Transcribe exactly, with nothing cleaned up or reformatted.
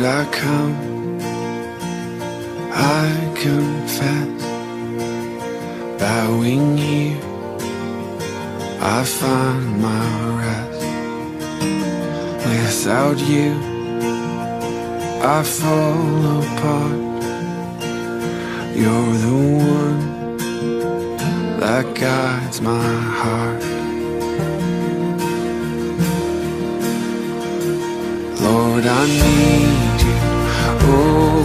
I come, I confess, bowing here I find my rest. Without you I fall apart. You're the one that guides my heart. Lord, I need you, oh